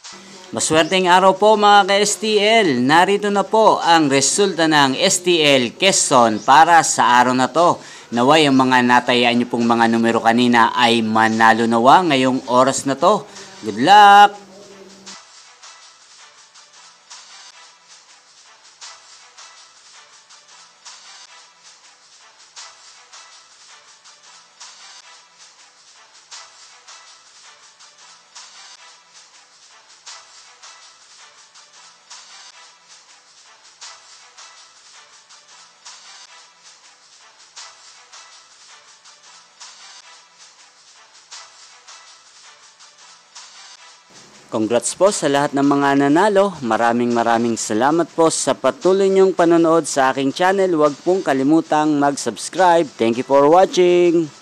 Maswerteng araw po mga ka-STL. Narito na po ang resulta ng STL Quezon para sa araw na to. Naway ang mga natayaan nyo pong mga numero kanina ay manalo nawa ngayong oras na to. Good luck! Congrats po sa lahat ng mga nanalo. Maraming salamat po sa patuloy niyong panonood sa aking channel. Huwag pong kalimutang mag-subscribe. Thank you for watching.